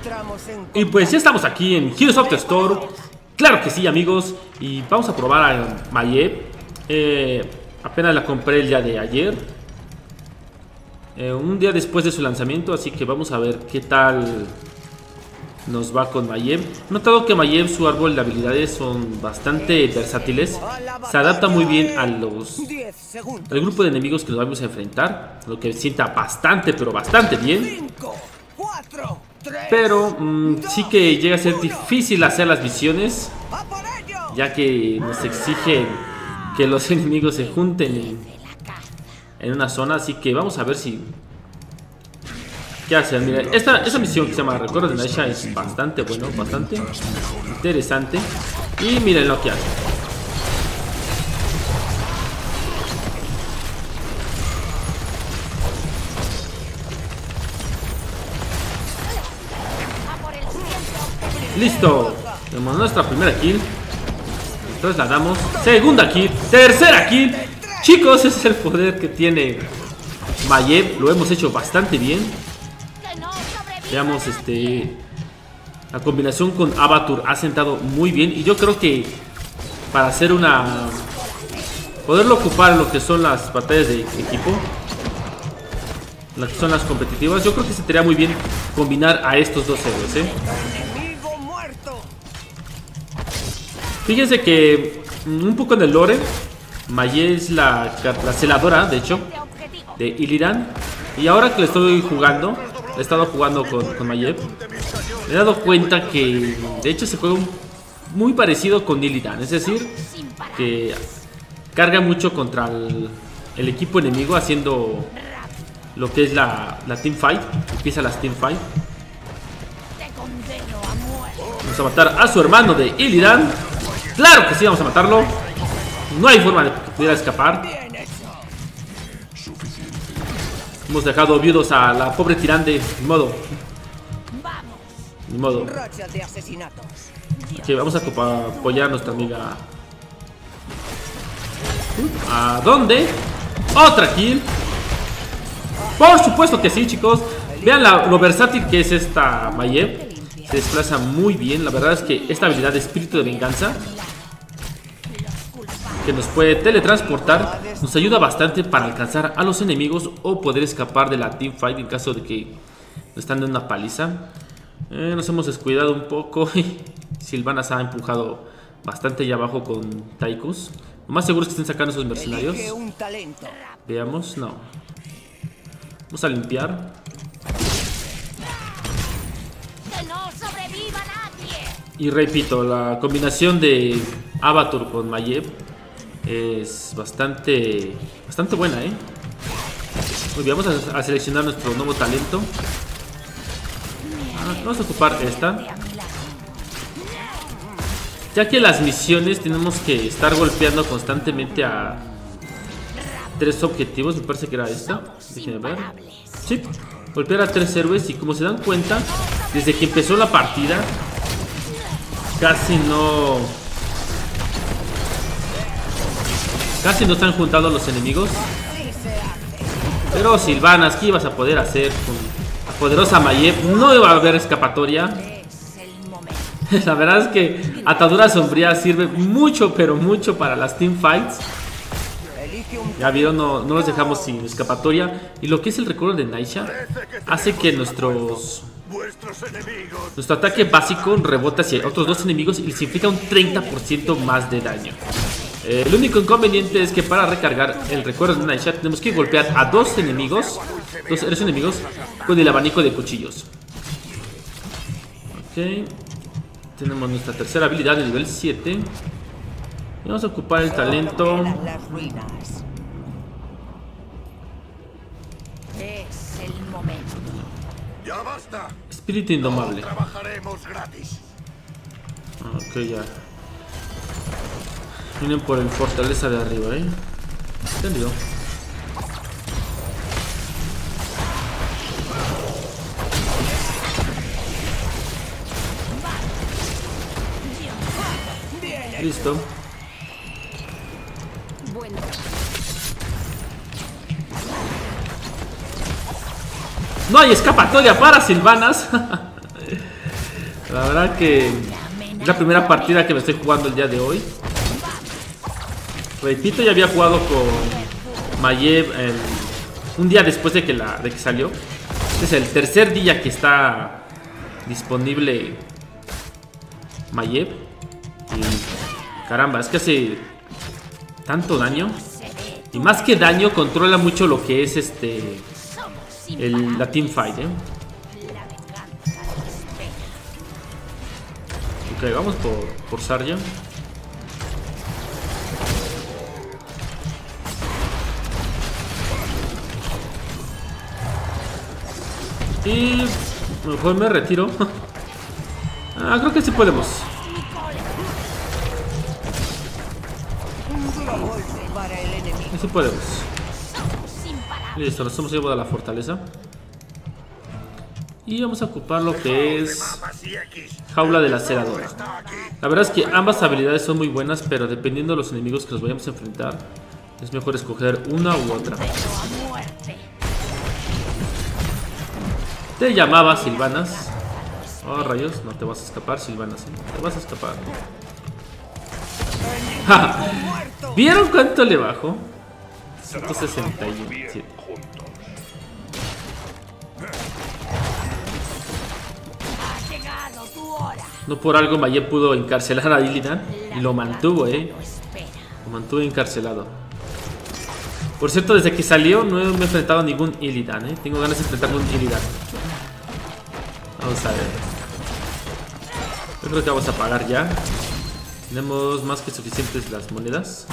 Y pues ya estamos aquí en Heroes of the Storm. Claro que sí, amigos. Y vamos a probar a Maiev. Apenas la compré el día de ayer, un día después de su lanzamiento. Así que vamos a ver qué tal nos va con Maiev. He notado que Maiev, su árbol de habilidades son bastante versátiles. Se adapta muy bien al grupo de enemigos que nos vamos a enfrentar, lo que sienta bastante, pero bastante bien. Pero sí que llega a ser difícil hacer las misiones, ya que nos exigen que los enemigos se junten en una zona. Así que vamos a ver si... ¿Qué hacen? Mira, esta misión que se llama Recuerdos de Naisha es bastante bueno, bastante interesante. Y miren lo que hace. Listo. Tenemos nuestra primera kill. Entonces la damos. Segunda kill. Tercera kill. Chicos, ese es el poder que tiene Maiev. Lo hemos hecho bastante bien. Veamos, la combinación con Avatur ha sentado muy bien. Y yo creo que para hacer poderlo ocupar en lo que son las batallas de equipo, las que son las competitivas, yo creo que se estaría muy bien combinar a estos dos héroes, Fíjense que un poco en el lore, Maiev es la celadora, de hecho, de Illidan. Y ahora que le estoy jugando, he estado jugando con Maiev, me he dado cuenta que de hecho se juega muy parecido con Illidan. Es decir, que carga mucho contra el equipo enemigo, haciendo lo que es la teamfight. Empieza las teamfight. Vamos a matar a su hermano de Illidan. Claro que sí, vamos a matarlo. No hay forma de que pudiera escapar. Hemos dejado viudos a la pobre tirante. Ni modo. Ni modo. Ok, vamos a apoyar a nuestra amiga. ¿A dónde? Otra kill. Por supuesto que sí, chicos. Vean lo versátil que es esta Maiev. Se desplaza muy bien. La verdad es que esta habilidad de espíritu de venganza, que nos puede teletransportar, nos ayuda bastante para alcanzar a los enemigos o poder escapar de la teamfight en caso de que nos están dando una paliza. Nos hemos descuidado un poco. Sylvanas ha empujado bastante allá abajo con Tychus. Lo más seguro es que estén sacando esos mercenarios. Veamos, no. Vamos a limpiar. Y repito, la combinación de Avatur con Maiev es bastante buena, Muy bien, vamos a seleccionar nuestro nuevo talento. Vamos a ocupar esta, ya que las misiones tenemos que estar golpeando constantemente a 3 objetivos. Me parece que era esta. Déjenme ver. Sí, golpear a 3 héroes. Y como se dan cuenta, desde que empezó la partida casi no están juntados los enemigos. Pero Sylvanas, ¿qué ibas a poder hacer con la poderosa Maiev? No iba a haber escapatoria. La verdad es que Atadura Sombría sirve mucho, pero mucho para las teamfights. Ya vieron, no los dejamos sin escapatoria. Y lo que es el recuerdo de Naisha hace que nuestro ataque básico rebota hacia otros 2 enemigos y les inflige un 30% más de daño. El único inconveniente es que para recargar el recuerdo de Naisha tenemos que golpear a 2 enemigos con el abanico de cuchillos. Ok. Tenemos nuestra tercera habilidad de nivel 7. Y vamos a ocupar el talento. Espíritu indomable. Ok, ya. Vienen por el fortaleza de arriba, Entendido. Listo. No hay escapatoria para Sylvanas. La verdad que es la primera partida que me estoy jugando el día de hoy. Repito, ya había jugado con Maiev un día después de que salió. Este es el tercer día que está disponible Maiev. Y caramba, es que hace tanto daño. Y más que daño, controla mucho lo que es la teamfight, Ok, vamos por Zarya. Y mejor me retiro. Creo que sí podemos. Sí podemos. Listo, nos hemos llevado a la fortaleza. Y vamos a ocupar lo que es Jaula de la Celadora. La verdad es que ambas habilidades son muy buenas, pero dependiendo de los enemigos que nos vayamos a enfrentar, es mejor escoger una u otra. Te llamaba Sylvanas. Oh, rayos, no te vas a escapar, Sylvanas. Te vas a escapar. ¿Vieron cuánto le bajó? 161. Sí. No por algo Maiev pudo encarcelar a Illidan y lo mantuvo, Lo mantuvo encarcelado. Por cierto, desde que salió no me he enfrentado a ningún Illidan, Tengo ganas de enfrentarme a un Illidan. Vamos a ver. Yo creo que vamos a pagar ya. Tenemos más que suficientes las monedas.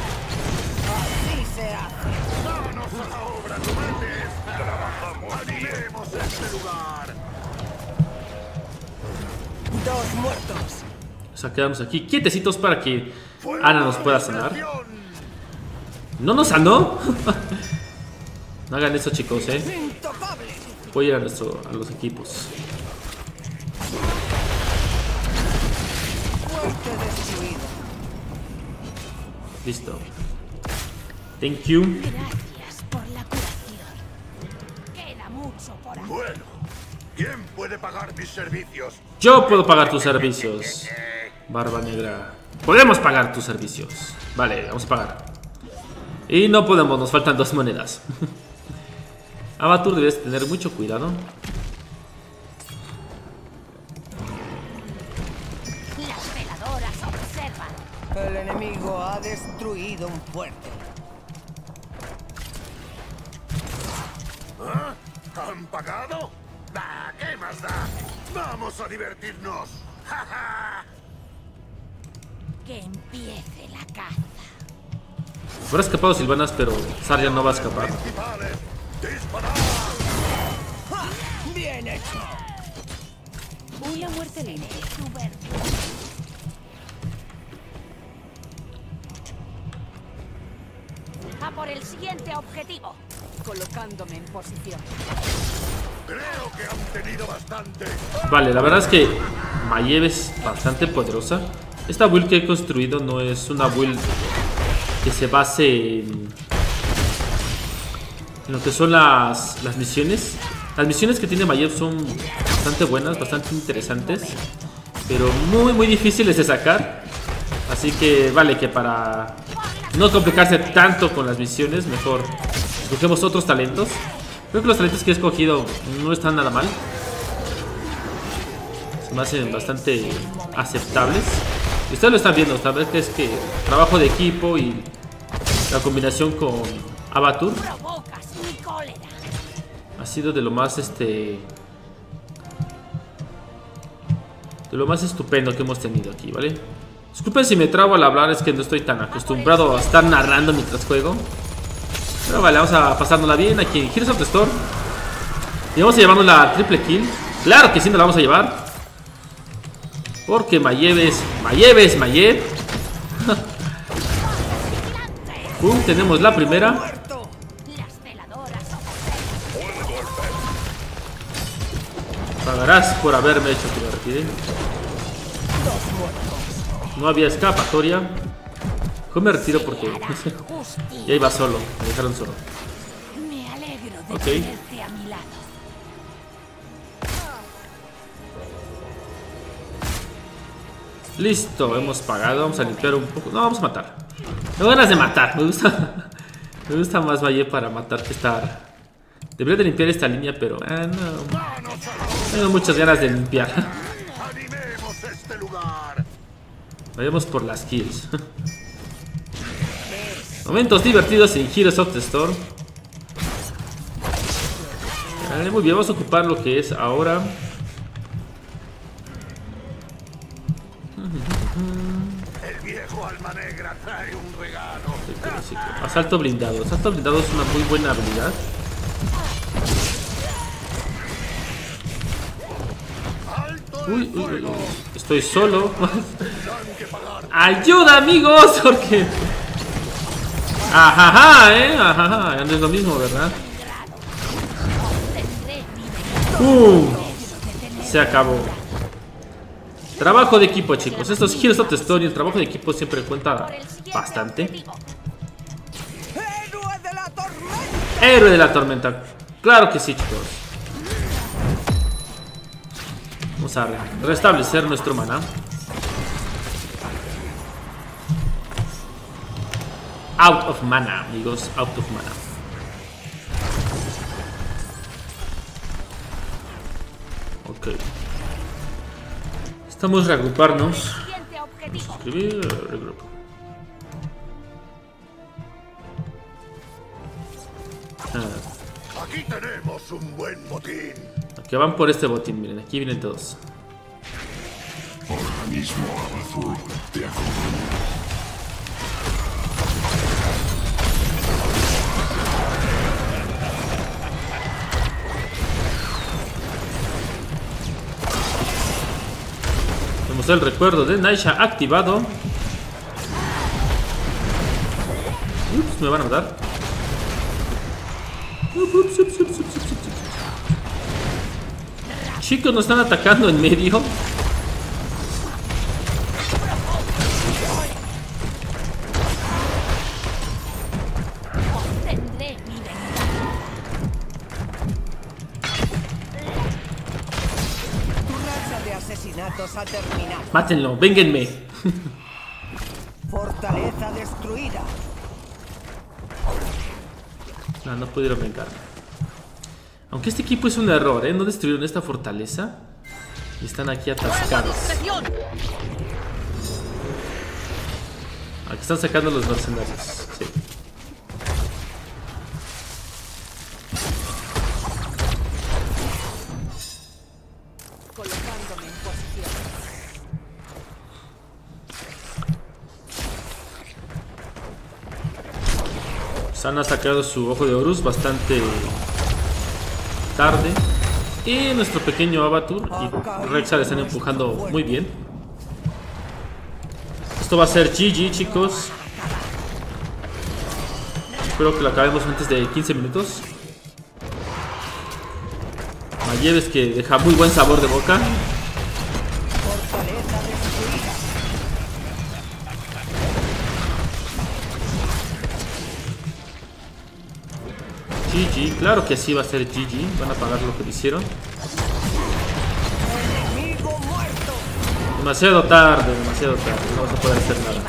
Dos muertos. O sea, quedamos aquí quietecitos para que Ana nos pueda sanar. ¿No nos sanó? No hagan eso, chicos, Voy a ir a los equipos. Listo. Thank you. Gracias por la curación. Queda mucho por hacer. Bueno, ¿quién puede pagar mis servicios? Yo puedo pagar tus servicios. Barba Negra. Podemos pagar tus servicios. Vale, vamos a pagar. Y no podemos, nos faltan 2 monedas. Abatur, debes tener mucho cuidado. Las veladoras observan. El enemigo ha destruido un fuerte. ¿Ah? ¿Han pagado? ¿Qué más da? ¡Vamos a divertirnos! ¡Ja, ja! Que empiece la caza. Habrá escapado Sylvanas, pero Zarya no va a escapar. ¡Disparad! ¡Bien hecho! Una muerte limpia. A por el siguiente objetivo. Colocándome en posición. Creo que han tenido bastante. Vale, la verdad es que Maiev es bastante poderosa. Esta build que he construido no es una build que se base en lo que son las misiones. Las misiones que tiene Maiev son bastante buenas, bastante interesantes, pero muy difíciles de sacar. Así que vale que para no complicarse tanto con las misiones, mejor escogemos otros talentos. Creo que los talentos que he escogido no están nada mal. Se me hacen bastante aceptables. Y ustedes lo están viendo, sabes que es que trabajo de equipo y la combinación con Abatur ha sido de lo más estupendo que hemos tenido aquí, ¿vale? Disculpen si me trabo al hablar, es que no estoy tan acostumbrado a estar narrando mientras juego. Pero vale, vamos a pasárnosla bien aquí en Heroes of the Storm. Y vamos a llevarnos la triple kill. Claro que sí nos la vamos a llevar, porque Maiev es Maiev. Tenemos la primera. Pagarás por haberme hecho que me retire. No había escapatoria. Yo me retiro porque ya iba solo, me dejaron solo. Me alegro de Ok. tenerte a mi lado. Listo, hemos pagado. Vamos a limpiar un poco. No, vamos a matar. Tengo ganas de matar. Me gusta más Valle para matar que estar. Debería de limpiar esta línea, pero no. Tengo muchas ganas de limpiar. ¡Animemos este lugar! Vayamos por las kills. Momentos divertidos en Heroes of the Storm. Muy bien, vamos a ocupar lo que es ahora. El viejo alma negra trae un regalo. Asalto blindado. Asalto blindado es una muy buena habilidad. Uy. Estoy solo. ¡Ayuda, amigos! Porque... Ajá, no es lo mismo, ¿verdad? Se acabó. Trabajo de equipo, chicos. Estos Heroes of the Storm y el trabajo de equipo siempre cuenta bastante. Héroe de la tormenta. Claro que sí, chicos. Vamos a restablecer nuestro maná. Out of mana, amigos. Out of mana. Ok. Estamos reagruparnos. Suscribir, regrupo. Aquí tenemos un buen botín. Aquí van por este botín, miren, aquí vienen todos. Organismo Abathur te acompaña. Tenemos el recuerdo de Naisha activado. Ups, me van a matar. Ups. Chicos, nos están atacando en medio. Ha terminado. Mátenlo, vénganme. Fortaleza destruida. No pudieron vengarme. Aunque este equipo es un error, ¿eh? No destruyeron esta fortaleza y están aquí atascados. Aquí están sacando los mercenarios. Sí. Colocándome en posición. Se han sacado su ojo de Horus bastante tarde. Y nuestro pequeño Abathur y Rexa le están empujando muy bien. Esto va a ser GG, chicos. Espero que lo acabemos antes de 15 minutos. Mayeves que deja muy buen sabor de boca. Fortaleza destruida. GG, claro que sí va a ser GG. Van a pagar lo que hicieron. Enemigo muerto. Demasiado tarde. No vas a poder hacer nada.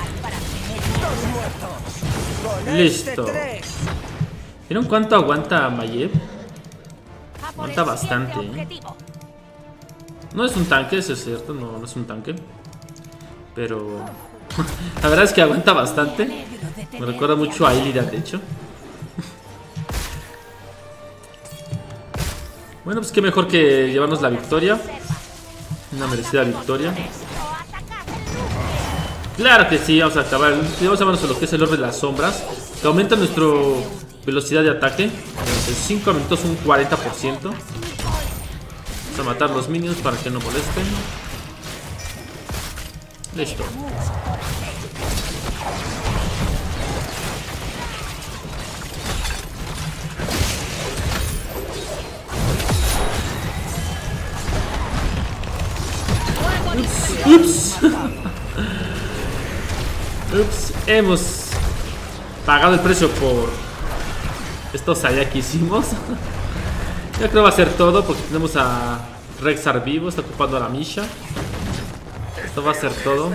Con Listo. este 3. ¿Vieron cuánto aguanta Mayev? Aguanta bastante, ¿eh? No es un tanque, eso es cierto, no es un tanque. Pero la verdad es que aguanta bastante. Me recuerda mucho a Illidan, de hecho. Bueno, pues qué mejor que llevarnos la victoria. Una merecida victoria. Claro que sí, vamos a acabar. Vamos a llevarnos a lo que es el orbe de las sombras, que aumenta nuestra velocidad de ataque. En 5 minutos un 40%. Vamos a matar los minions para que no molesten. Listo. Ups. Ups. Hemos pagado el precio por estos allá que hicimos. Yo creo que va a ser todo porque tenemos a Rexar vivo. Está ocupando a la Misha. Esto va a ser todo.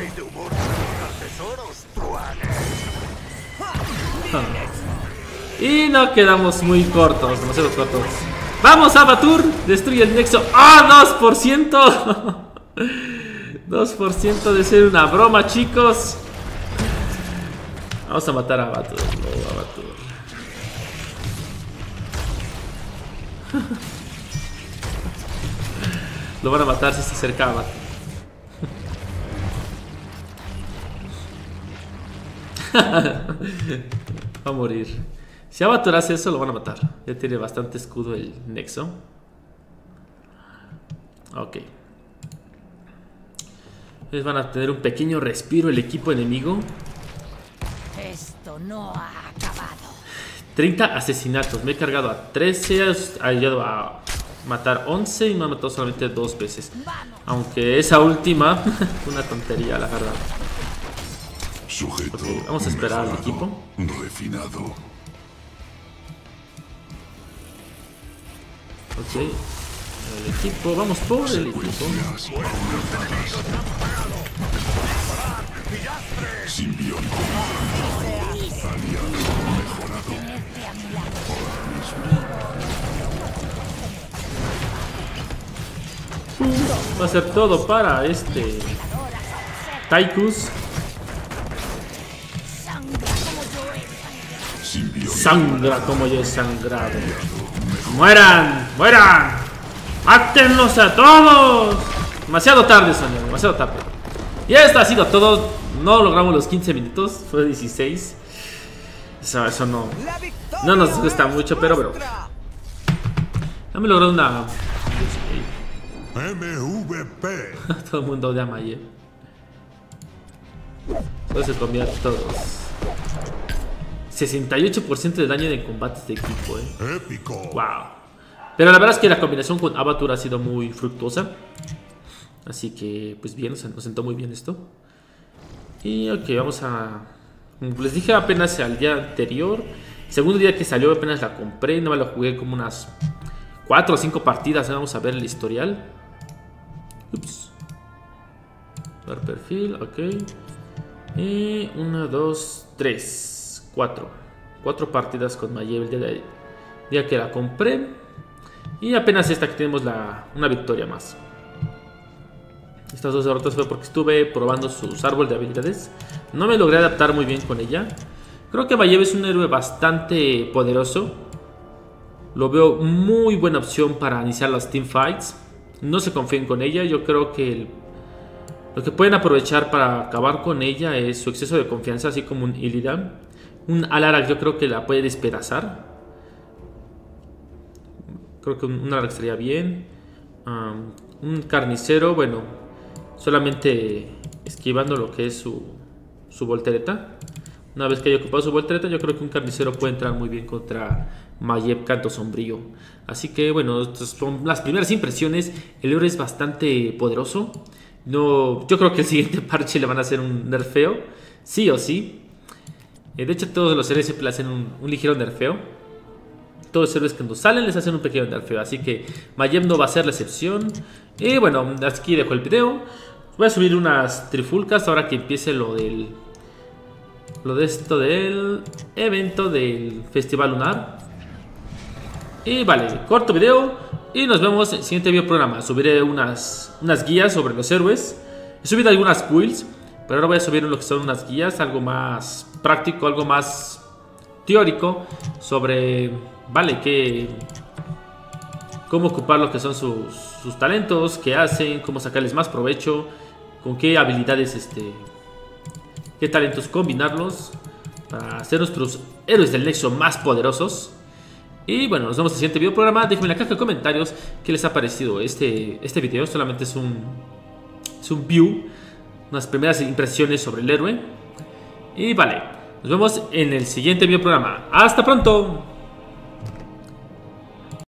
Y no quedamos muy cortos, demasiado cortos. ¡Vamos, Abatur! Destruye el nexo. ¡Ah! ¡2%! 2% de ser una broma, chicos. Vamos a matar a Abatur. No, Abatur. Lo van a matar si se acerca a Abatur. Va a morir. Si Abatur hace eso, lo van a matar. Ya tiene bastante escudo el nexo. Ok. Entonces van a tener un pequeño respiro el equipo enemigo. Esto no ha acabado. 30 asesinatos. Me he cargado a 13. He ayudado a matar 11 y me ha matado solamente 2 veces. Aunque esa última, una tontería, la verdad. Sujeto. Okay, vamos a esperar al equipo. Refinado. Ok. El equipo, vamos por el equipo. Simbionte. Aliado mejorado. Va a ser todo para este Tychus. Sangra como yo he sangrado. ¡Mueran! ¡Mueran! ¡Mátenlos a todos! Demasiado tarde, señor, demasiado tarde. Y esto ha sido todo. No logramos los 15 minutos, fue 16. Eso no nos gusta mucho, pero ya me logró una. MVP. Todo el mundo odia a Maye. Solo se convierte todos. 68% de daño en combates de equipo, Épico. Wow. Pero la verdad es que la combinación con Abatur ha sido muy fructuosa. Así que, pues bien, nos sentó muy bien esto. Y ok, vamos a... Como les dije apenas al día anterior, el segundo día que salió apenas la compré. No me la jugué como unas 4 o 5 partidas. Vamos a ver el historial. Ups. Dar perfil, ok. Y 1, 2, 3, 4 partidas con Maye el día que la compré. Y apenas esta que tenemos una victoria más. Estas 2 derrotas fue porque estuve probando sus árboles de habilidades. No me logré adaptar muy bien con ella. Creo que Maye es un héroe bastante poderoso. Lo veo muy buena opción para iniciar las teamfights. No se confíen con ella. Yo creo que lo que pueden aprovechar para acabar con ella es su exceso de confianza, así como un Illidan. Un Alarak yo creo que la puede despedazar. Creo que un Alarak estaría bien. Un carnicero, bueno, solamente esquivando lo que es su voltereta. Una vez que haya ocupado su voltereta, yo creo que un carnicero puede entrar muy bien contra Maye Canto Sombrío. Así que bueno, estas son las primeras impresiones. El héroe es bastante poderoso. No, yo creo que el siguiente parche le van a hacer un nerfeo, sí o sí. De hecho, todos los héroes siempre le hacen un ligero nerfeo. Todos los héroes que nos salen les hacen un pequeño nerfeo. Así que Mayhem no va a ser la excepción. Y bueno, aquí dejo el video. Voy a subir unas trifulcas ahora que empiece lo de esto del evento del Festival Lunar. Y vale, corto video. Y nos vemos en el siguiente video programa. Subiré unas guías sobre los héroes. He subido algunas builds, pero ahora voy a subir lo que son unas guías, algo más práctico, algo más teórico sobre, vale, cómo ocupar lo que son sus talentos, qué hacen, cómo sacarles más provecho, con qué habilidades, qué talentos combinarlos para hacer nuestros héroes del Nexo más poderosos. Y bueno, nos vemos en el siguiente video programa. Déjenme en la caja de comentarios qué les ha parecido este video. Solamente es un view, unas primeras impresiones sobre el héroe. Y vale, nos vemos en el siguiente video programa. ¡Hasta pronto!